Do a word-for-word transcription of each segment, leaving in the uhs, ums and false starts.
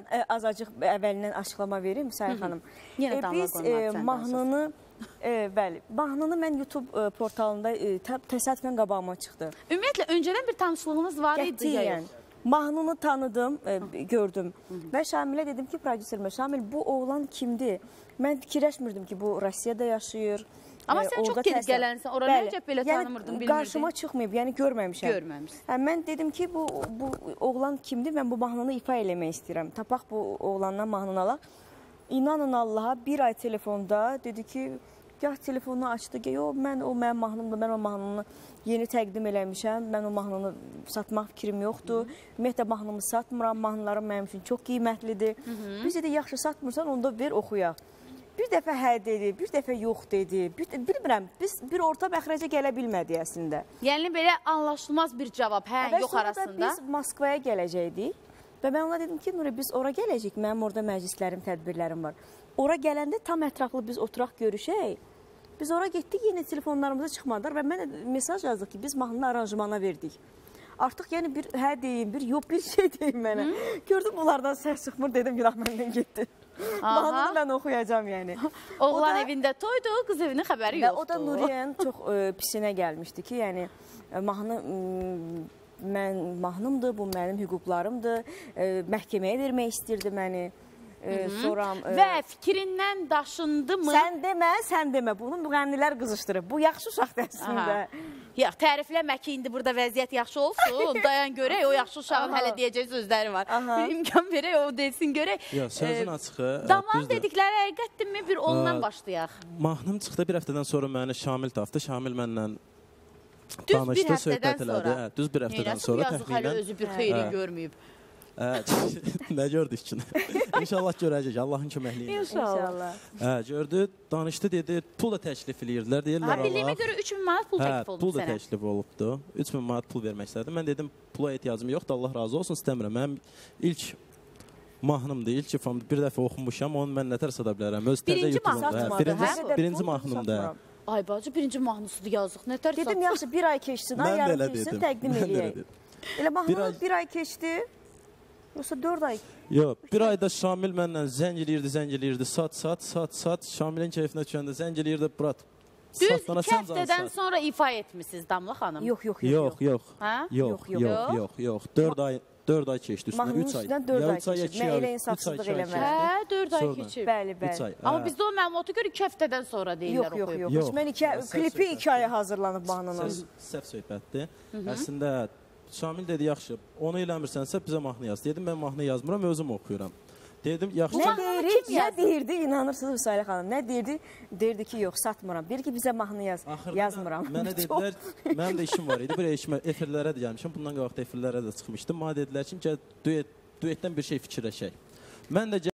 Mən e, azacıq əvvəlindən açıqlama verim Sayın xanım. Yenə E, damla biz qoymadı e, sən mahnını e, bəli, mahnını mən YouTube e, portalında e, təsadüfən qabağıma çıxdı. Ümumiyyətlə öncədən bir tanışlığınız var idi ya yox? Mahnını tanıdım, e, gördüm və Şamilə dedim ki, prodüserimə, Şamil bu oğlan kimdir? Mən fikirləşmirdim ki, bu Rusiyada yaşayır. Amma sən çox gedib gələnsən, ora necə belə tanımırdın, bilmirdin? Qarşıma çıxmayıb, yəni görməmişəm. Görməmişsin. Hə, mən dedim ki, bu, bu oğlan kimdir? Mən bu mahnını ifa eləmək istəyirəm. Tapaq bu oğlandan mahnını alaq. İnanın Allaha, bir ay telefonda dedi ki, gah telefonunu açdı ki, yox, mən o mənim mahnımdır, mən o mahnını yeni təqdim eləmişəm, mən o mahnını satmaq fikrim yoxdur. Ümumiyyətlə, mahnımı satmıram, mahnılarım mənim üçün çox qiymətlidir. Biz dedi, yaxşı satmırsan, onda ver, oxuyaq. Bir dəfə hə dedi, bir dəfə yox dedi. Bir, bilmirəm, biz bir orta məxrəcə gələ bilmədik əslində. Yəni belə anlaşılmaz bir cavab, hə, və yox arasında. Və sonra da biz Moskvaya gələcəkdik. Və mən ona dedim ki, Nuri, biz ora gələcəyik, mənim orada məclislərim, tədbirlərim var. Ora gələndə tam ətraflı biz oturaq görüşək. Biz ora getdik, yenə telefonlarımıza çıxmadılar və mən mesaj yazdıq ki, biz mahnını aranjmana verdik. Artıq yəni bir hə deyim, bir yox, bir şey deyim mənə. Gördüm, bunlardan səs çıxmır, dedim, günah məndən getdi. Mahnını mən oxuyacam yəni. Oğlan evində toydu, qız evinin xəbəri yoxdur. Və o da Nuriyyənin çox pisinə gəlmişdi ki, yəni mahnı mən mahnımdır, bu mənim hüquqlarımdır, məhkəməyə vermək istirdi məni. Sonra və fikrindən daşındı mı? Sən demə, sən demə. Bunu müğənnilər qızışdırıb. Bu yaxşı uşaqdır əslində. Yox, tərifləmə ki, indi burada vəziyyət yaxşı olsun. Dayan görək, o yaxşı uşağın hələ deyəcək sözləri var. Bir imkan verək, o desin görək. Yox, sözün açığı. Damlan dedikləri həqiqətdirmi? Bir ondan başlayaq. Mahnım çıxdı, bir həftədən sonra məni Şamil tapdı. Şamil mənlə danışdı, söhbət elədi. Düz bir həftədən sonra təxminən. Yazıq hələ özü bir xeyri görməyib. Nə gördük ki? İnşallah görəcək, Allahın köməkliyi ilə. İnşallah. Gördü, danışdı, dedi, pul da təklif eləyirdilər, deyirlər Allah. Bildiyimə görə üç min manat pul təklif oldu sənə. Pul da təklif olubdu, üç min manat pul vermək istədim. Mən dedim, pula ehtiyacım yoxdur, Allah razı olsun, istəmirəm. Mənim ilk mahnımdır, ilk ifamdır, bir dəfə oxumuşam, onu mən nətər sata bilərəm. Birinci mahnımdır, birinci mahnımdır. Ay bacı, birinci mahnısıdır, yazıq, nətər satır? Dedim, yaxşı, bir ay keçsin, yarım keçsin, təqdim eləyək. Elə mahnı bir ay keçdi. Yoxsa dörd ay? Yox, bir ayda Şamil mənlə zəng eləyirdi, zəng eləyirdi, sat, sat, sat, sat. Şamilin keyfinə düşəndə zəng eləyirdi, Burat. Düz iki həftədən sonra ifa etmişsiniz Damla xanım. Yox, yox, yox. Yox, yox, yox, yox, yox. Dörd ay keçdi üstündən, mahnının üç ay. üstündən dörd ay keçib. Mən elə insafsızlıq eləmədim. Hə, dörd ay keçib. Bəli, bəli. Amma bizdə o məlumatı görə iki həftədən sonra deyirlər oxuyub. Yox, yox, yox. Mən klipi iki aya hazırlanıb mahnının. Səhv söhbətdir. Əslində, Şamil dedi, yaxşı, onu eləmirsənsə bizə mahnı yaz. Dedim, mən mahnı yazmıram, özüm oxuyuram. Dedim, yaxşı. Nə deyirdi, nə deyirdi, inanırsınız Hüsaylə xanım, nə deyirdi? Deyirdi ki, yox, satmıram. Deyirdi ki, bizə mahnı yaz, yazmıram. Mənə dedilər, mənim də işim var idi, bir efirlərə də gəlmişəm, bundan qabaq da efirlərə də çıxmışdım. Mənə dedilər ki, gəl, duetdən bir şey fikirləşək. Mən də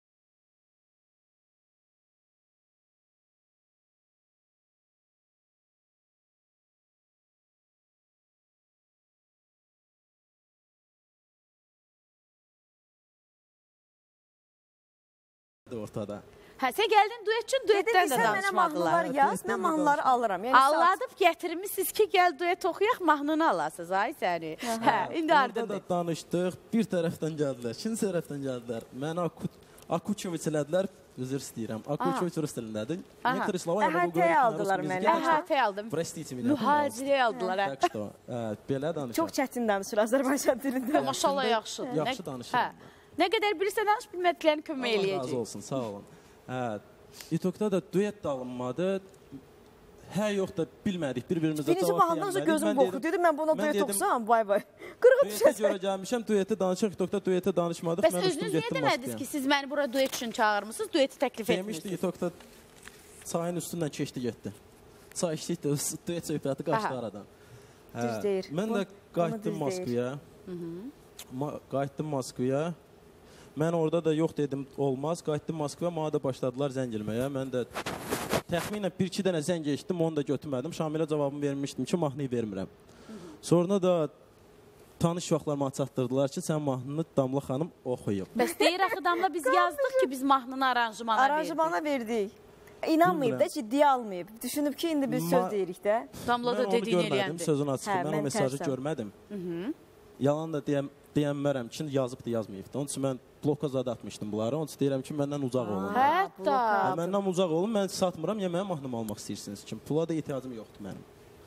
ortada. Hə, sən gəldin duet üçün duetdən də danışmadılar. Sən mənə mahnılar yaz, mən mahnıları alıram. Alladıb gətirmişsiniz ki, gəl duet oxuyaq, mahnını alasınız, ay səni. Hə, indi ardındır. Orada da danışdıq, bir tərəfdən gəldilər, ikinci tərəfdən gəldilər. Məni Akuçeviç elədilər, üzr istəyirəm. Akuçeviç rus dilindədir. Əhətəyə aldılar məni. Əhətəyə aldım. Mühacirəyə aldılar. Belə danışaq. Çox çətin danışır Azərbaycan dilində. Maşallah, yaxşıdır. Yaxşı danışır. Nə qədər bilirsə danış, bilmədiklərini kömək eləyəcək. Allah razı olsun, sağ olun. İTOK-da da duet da alınmadı. Hə, yox da bilmədik, bir-birimizə cavab Birinci mahnımızı gözüm boxu. Dedim, mən buna duet oxusam, bay bay. Qırğı düşəsən. Duetə görə gəlmişəm, dueti danışıq, İTOK-da dueti danışmadıq. Bəs özünüz niyə demədiniz ki, siz məni bura duet üçün çağırmışsınız, dueti təklif etmişsiniz? Demişdi, İTOK-da çayın üstündən keçdi, getdi. Çay içdik də, duet söhbəti qaçdı aradan. Düz deyir. Mən də qayıtdım Moskvaya. Qayıtdım Moskvaya. Mən orada da yox dedim, olmaz. Qayıtdım Moskvaya, mənə də başladılar zəng eləməyə. Mən də təxminən bir-iki dənə zəng eşitdim, onu da götürmədim. Şamilə cavabımı vermişdim ki, mahnıyı vermirəm. Sonra da tanış vaxtlar mənə çatdırdılar ki, sən mahnını Damla xanım oxuyub. Bəs deyir axı Damla, biz yazdıq ki, biz mahnını aranjmana verdik. Aranjmana verdik. İnanmayıb da, ciddiyə almayıb. Düşünüb ki, indi biz söz deyirik də. Damla da dediyin eləyəndir. Mən onu görmədim, sözün açıqı. Mən o mesajı görmədim. Yalan da deyənmərəm ki, yazıb da yazmayıb da. Onun üçün mən bloka zad atmışdım bunları. Onun üçün deyirəm ki, məndən uzaq olun. Hətta. Hə, məndən uzaq olun, mən satmıram, ya mənim mahnımı almaq istəyirsiniz ki, pula da ehtiyacım yoxdur mənim.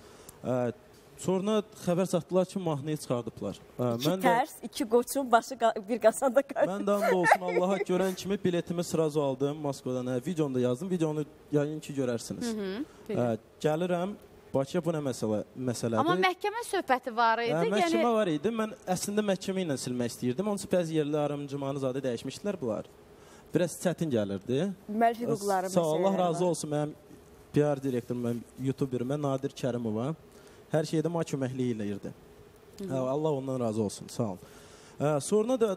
Ə, sonra xəbər satdılar ki, mahnıyı çıxardıblar. Ə, İki mən tərs, də, iki qoçun, başı bir qasanda qaldı. Mən də and olsun, Allaha görən kimi biletimi sırazu aldım Moskvadan. Hə, videonu da yazdım, videonu yayın ki, görərsiniz. Hı -hı, ə, gəlirəm, Bakıya bu nə məsələ, məsələdir? Amma məhkəmə söhbəti var idi. Hə, məhkəmə yəni... var idi. Mən əslində məhkəmə ilə silmək istəyirdim. Onun üçün bəzi yerli arımcımanı zadə dəyişmişdilər bunlar. Biraz çətin gəlirdi. Müəllif hüquqları məsələləri. Sağ ol, Allah razı var. olsun. Mənim P R direktorum, mənim YouTuberimə Nadir Kərimova. Hər şeydə mənə köməklik eləyirdi. Hə, Allah ondan razı olsun. Sağ ol. Hə, sonra da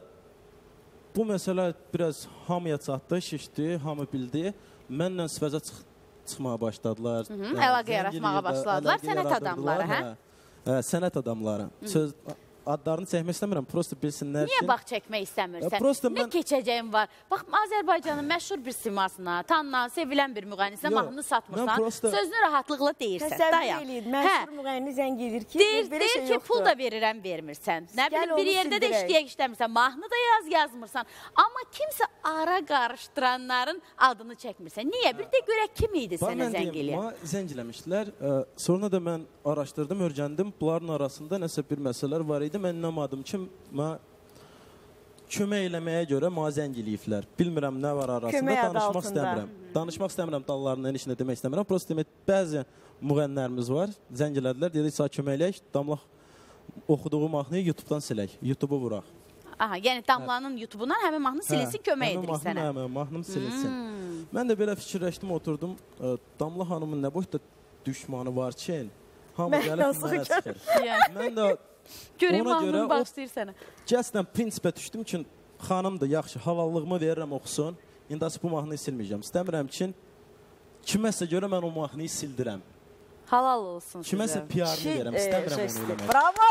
bu məsələ biraz hamıya çatdı, şişdi, hamı bildi. Mənlə sifəcə çıxdı. Çıxmağa başladılar. Hı -hı, əlaqə yaratmağa başladılar. Sənət adamları, hə? Hə, sənət adamları. Söz adlarını çəkmək istəmirəm, prosto bilsinlər ki. Niyə bax çəkmək istəmirsən? Prosto nə mən... keçəcəyim var? Bax, Azərbaycanın məşhur bir simasına, tanınan, sevilən bir müğənnisinə mahnını satmırsan, prosto... sözünü rahatlıqla deyirsən. Təsəvvür eləyir, məşhur müğənni zəng edir ki, deyir, belə deyir şey ki, yoxdur. pul da verirəm, vermirsən. Nə bilim, bir yerdə də işləyək işləmirsən, mahnı da yaz, yazmırsan. Amma kimsə ara qarışdıranların adını çəkmirsən. Niyə? Bir də görək kim idi sənə zəng eləyən? Mənə zəng eləmişdilər. Sonra da mən araşdırdım, örgəndim. Bunların arasında nəsə bir məsələlər var idi. Mən inanmadım ki, mən kömək eləməyə görə mənə zəng eləyiblər. Bilmirəm nə var arasında, danışmaq istəmirəm. Danışmaq istəmirəm dallarından, heç nə demək istəmirəm. Prosto demək, bəzi müğənnilərimiz var, zəng elədilər, dedik, sağ kömək eləyək, Damla oxuduğu mahnıyı YouTube-dan silək, YouTube-u vuraq. Aha, yəni Damlanın YouTube-undan həmin mahnı silinsin, kömək edirik sənə. Həmin mahnım silinsin. Mən də belə fikirləşdim, oturdum, Damla xanımın nə boyda düşmanı var ki, hamı gəlib mənə çıxır. Mən də görək mahnını başlayır sənə. Gəsdən prinsipə düşdüm ki, xanımdır, yaxşı, halallığımı verirəm oxusun. İndi bu mahnıyı silməyəcəm. İstəmirəm ki, kiməsə görə mən o mahnıyı sildirəm. Halal olsun sizə. Kiməsə P R-ını verəm, istəmirəm onu eləmək. Bravo!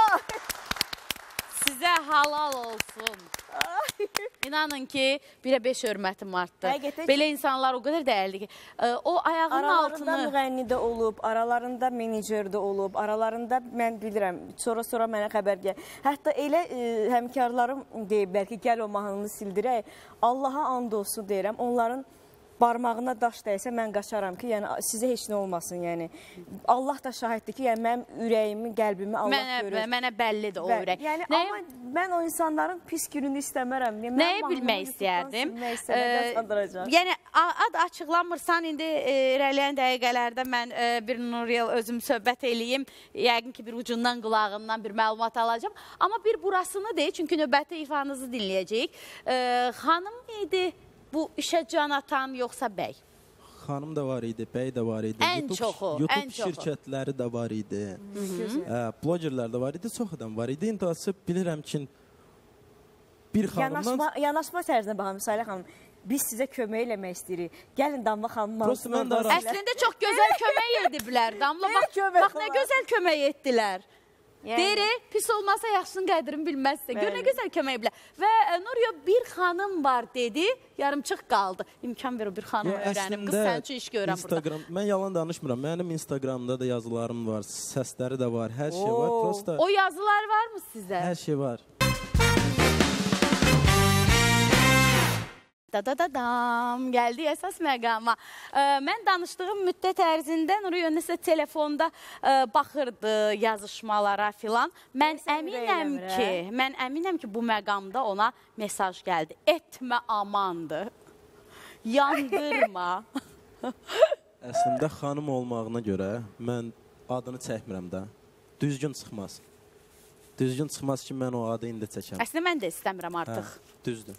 Sizə halal olsun. İnanın ki, birə beş hörmətim artdı. Belə insanlar o qədər dəyərli ki, o ayağının altını... Aralarında müğənni də olub, aralarında menecer də olub, aralarında mən bilirəm, sonra-sonra mənə xəbər gəl. Hətta elə həmkarlarım deyiblər ki, gəl o mahnını sildirək. Allaha and olsun deyirəm, onların barmağına daş dəysə mən qaçaram ki, yəni sizə heç nə olmasın, yəni. Allah da şahiddir ki, yəni mənim ürəyimi, qəlbimi Allah mənə, görür. Mənə bəllidir o ürək. Yəni, Nəyə... amma mən o insanların pis gününü istəmərəm. Yəni, nəyi bilmək istəyərdim? Yəni, ad açıqlanmırsan, indi irəliyən dəqiqələrdə mən bir Nuriyel özüm söhbət eləyim. Yəqin ki, bir ucundan, qulağından bir məlumat alacağım. Amma bir burasını deyil, çünki növbəti ifanızı dinləyəcəyik. Xanım idi bu işə can atan, yoxsa bəy? Xanım da var idi, bəy də var idi. Ən çoxu, ən çoxu. YouTube şirkətləri də var idi. Blogerlər də var idi, çox adam var idi. İndi açıb bilirəm ki, bir xanımdan... Yanaşma tərzinə baxın, Müsalə xanım. Biz sizə kömək eləmək istəyirik. Gəlin Damla xanım. Əslində çox gözəl kömək ediblər. Damla, bax nə gözəl kömək etdilər. Deyir, pis olmasa yaxşının qədrini bilməzsə. Gör nə gözəl kömək ediblər. Və Nuriyo bir xanım var dedi, yarımçıq qaldı. İmkan ver o bir xanımı öyrənim. Qız sənin üçün iş görəm burada. Mən yalan danışmıram. Mənim Instagramda da yazılarım var, səsləri də var, hər şey var. O yazılar var mı sizə? Hər şey var. Da-da-da-dam, gəldik əsas məqama. Mən danışdığım müddət ərzində Nuriyo nəsə telefonda baxırdı yazışmalara filan. Mən əminəm ki, mən əminəm ki, bu məqamda ona mesaj gəldi. Etmə amandır, yandırma. Əslində xanım olmağına görə mən adını çəkmirəm də. Düzgün çıxmaz. Düzgün çıxmaz ki, mən o adı indi çəkəm. Əslində mən də istəmirəm artıq. Düzdür.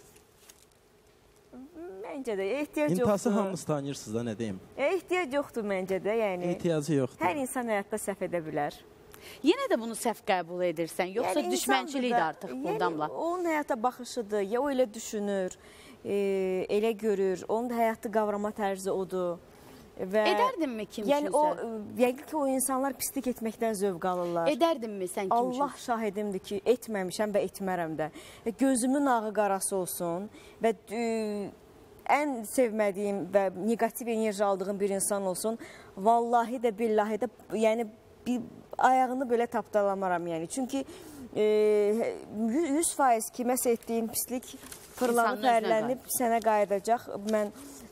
Məncə də ehtiyac yoxdur. İntihası hamınız tanıyırsınız da, nə deyim? Ehtiyac yoxdur məncə də, yəni. Ehtiyacı yoxdur. Hər insan həyatda səhv edə bilər. Yenə də bunu səhv qəbul edirsən, yoxsa düşmənçilikdir artıq bu Damla? Onun həyata baxışıdır, ya o elə düşünür, elə görür, onun həyatı qavrama tərzi odur. Edərdinmi kim yəni o, yəqin ki, o insanlar pislik etməkdən zövq alırlar. Edərdinmi sən kim Allah şahidimdir ki, etməmişəm və etmərəm də. Gözümün ağı qarası olsun və ən sevmədiyim və negativ enerji aldığım bir insan olsun. Vallahi də, billahi də, yəni bir ayağını belə tapdalamaram, yəni. Çünki yüz faiz kiməsə etdiyin pislik fırlanıb, fərlənib sənə qayıdacaq. Mən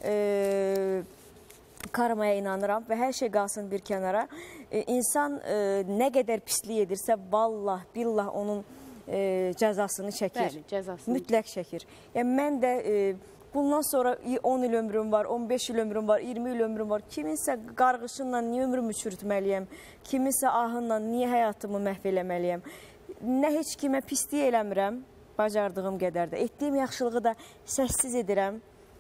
e, karmaya inanıram və hər şey qalsın bir kənara. E, insan e, nə qədər pislik edirsə, vallah, billah onun e, cəzasını çəkir. Bəli, cəzasını. Mütləq çəkir. Yəni, mən də e, bundan sonra on il ömrüm var, on beş il ömrüm var, iyirmi il ömrüm var. Kiminsə qarğışınla niyə ömrümü çürütməliyəm? Kiminsə ahınla niyə həyatımı məhv eləməliyəm? Nə heç kimə pislik eləmirəm, bacardığım qədər də. Etdiyim yaxşılığı da səssiz edirəm,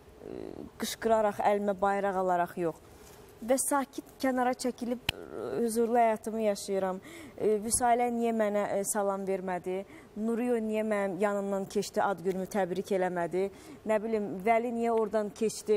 qışqıraraq, əlimə bayraq alaraq yox. Və sakit kənara çəkilib huzurlu həyatımı yaşayıram. Vüsalə niyə mənə salam vermədi? Nuriyo niyə mənim yanımdan keçdi, ad günümü təbrik eləmədi? Nə bilim, Vəli niyə oradan keçdi,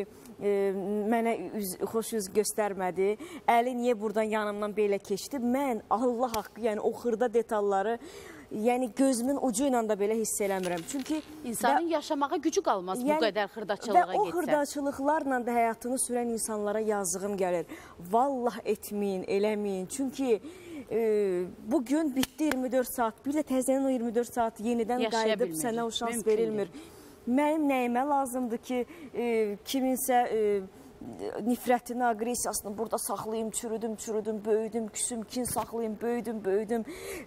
mənə üz, xoş yüz göstərmədi? Əli niyə buradan yanımdan belə keçdi? Mən Allah haqqı, yəni o xırda detalları yəni gözümün ucu ilə də belə hiss eləmirəm. Çünki insanın və, yaşamağa gücü qalmaz yəni, bu qədər xırdaçılığa getsə. Və o xırdaçılıqlarla da həyatını sürən insanlara yazığım gəlir. Vallah etməyin, eləməyin. Çünki e, bugün bitdi iyirmi dörd saat. Bir də təzədən o iyirmi dörd saat yenidən qayıdıb sənə o şans Mümkün verilmir. Deyil. Mənim nəyimə lazımdır ki, e, kiminsə e, nifrətini, aqressiyasını burada saxlayım, çürüdüm, çürüdüm, böyüdüm, küsüm, kin saxlayım, böyüdüm, böyüdüm.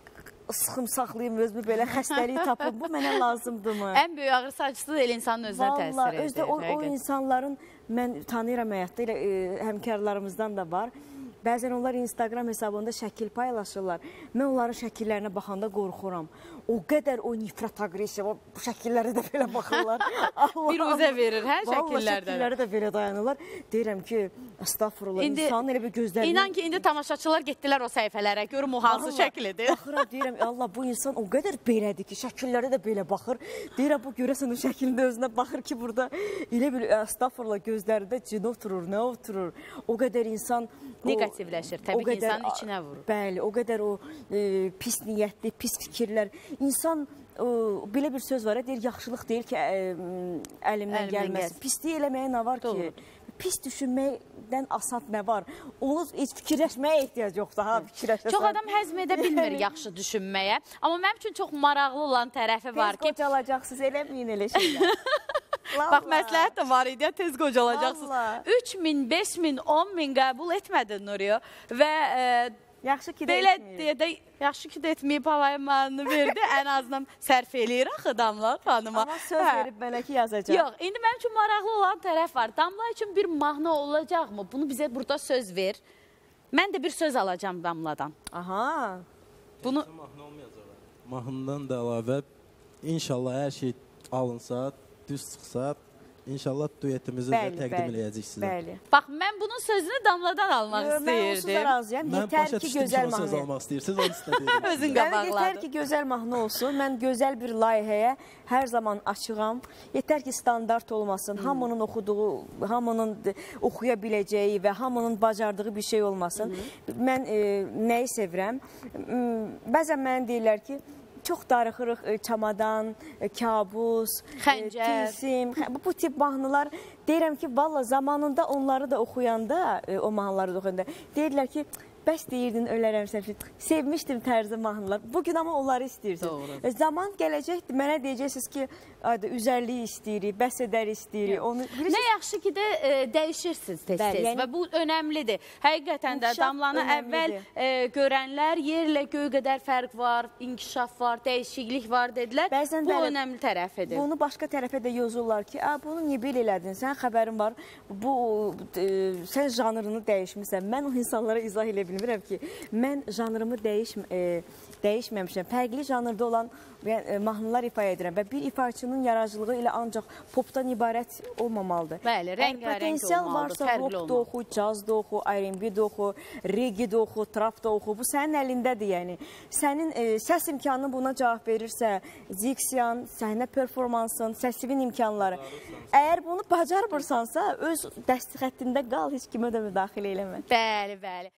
Sıxım saxlayım, özümü belə xəstəliyi tapım. Bu mənə lazımdırmı? Ən böyük ağrı saçısı da elə insanın özünə təsir edir. Vallahi, özdə o, o insanların, mən tanıyıram həyatda, elə e, həmkarlarımızdan da var. Bəzən onlar Instagram hesabında şəkil paylaşırlar. Mən onların şəkillərinə baxanda qorxuram. O qədər o nifrət, aqressiya, o şəkillərə də belə baxırlar. Bir üzə verir, hə, şəkillərdə. Vallahi şəkilləri də belə dayanırlar. Deyirəm ki, estağfurullah, indi, insanın elə bir gözlərini... İnan ki, indi tamaşaçılar getdilər o səhifələrə, görüm o hansı şəklidir. Baxıram, deyirəm, Allah, bu insan o qədər belədir ki, şəkilləri də belə baxır. Deyirəm, bu görəsən o şəkildə özünə baxır ki, burada elə bir, estağfurullah, gözlərində cin oturur, nə oturur. O qədər insan... Negativləşir, təbii ki, insanın içinə vurur. Bəli, o qədər o e, pis niyyətli, pis fikirlər. İnsan, e, belə bir söz var, deyir, yaxşılıq deyil ki, e, əlimdən gəlməsin. Pislik eləməyə nə var ki? Pis düşünməkdən asad nə var? Onu heç fikirləşməyə ehtiyac yoxsa, ha, fikirləşəsən. Çox adam həzm edə bilmir yaxşı düşünməyə. Amma mənim üçün çox maraqlı olan tərəfi var ki... Tez qocalacaqsınız, eləməyin elə şeylər. Bax, məsləhət də var idi, tez qocalacaqsınız. üç min, beş min, on min qəbul etmədi Nuriyo və e, yaxşı ki də belə etməyib. deyə də, yaxşı ki də etməyib havaymanını verdi, ən azından sərf eləyir axı Damla xanıma. Amma söz hə. verib mənə ki, yazacaq. Yox, indi mənim üçün maraqlı olan tərəf var. Damla üçün bir mahnı olacaqmı? Bunu bizə burada söz ver. Mən də bir söz alacağım Damladan. Aha. Bunu... Mahnı olmayacaq. Mahnıdan da əlavə, inşallah hər şey alınsa, düz çıxsa, İnşallah duetimizi bəli, də təqdim eləyəcək sizə. Bəli. Bax, mən bunun sözünü Damladan almaq Yo, istəyirdim. Mən onsuz da razıyam. Yetər ki, gözəl mahnı. Söz almaq istəyirsiniz, onu istəyirim. Özün qabaqladım. Yetər ki, gözəl mahnı olsun. Mən gözəl bir layihəyə hər zaman açığam. Yetər ki, standart olmasın. Hmm. Hamının oxuduğu, hamının oxuya biləcəyi və hamının bacardığı bir şey olmasın. Hmm. Mən e, nəyi sevirəm? Bəzən mənə deyirlər ki, çox darıxırıq, çamadan, kabus, xəncər, tilsim, bu tip mahnılar. Deyirəm ki, valla zamanında onları da oxuyanda, o mahnıları da oxuyanda, deyirlər ki, bəs deyirdin, ölərəm sən. Sevmişdim tərzə mahnılar. Bugün amma onları istəyirsiniz. Zaman gələcəkdir, mənə deyəcəksiniz ki, üzərliyi istəyirik, bəs edər istəyirik. Onu, nə yaxşı ki də e, dəyişirsiniz tez-tez yəni, və bu önəmlidir. Həqiqətən də Damlanı əvvəl e, görənlər yerlə göy qədər fərq var, inkişaf var, dəyişiklik var dedilər. Bəzən bu bəli, önəmli tərəfidir. Bunu başqa tərəfə də yazırlar ki, bunu niyə belə elədin, sən xəbərin var, bu, e, sən janrını dəyişmirsən. Mən o insanlara izah elə bilmirəm ki, mən janrımı dəyişm e, dəyişməmişəm. Fərqli janrda olan e, mahnılar ifa edirəm və bir ifaçının yaradıcılığı ilə ancaq popdan ibarət olmamalıdır. Bəli, rəngarəng potensial olmalıdır, varsa rock da oxu, caz da oxu, R and B da oxu, reggae da oxu, trap da oxu. Bu sənin əlindədir yəni. Sənin e, səs imkanı buna cavab verirsə, diksiyan, səhnə performansın, səsivin imkanları. Əgər bunu bacarmırsansa, öz dəsti xəttində qal, heç kimə də müdaxilə eləmə. Bəli, bəli.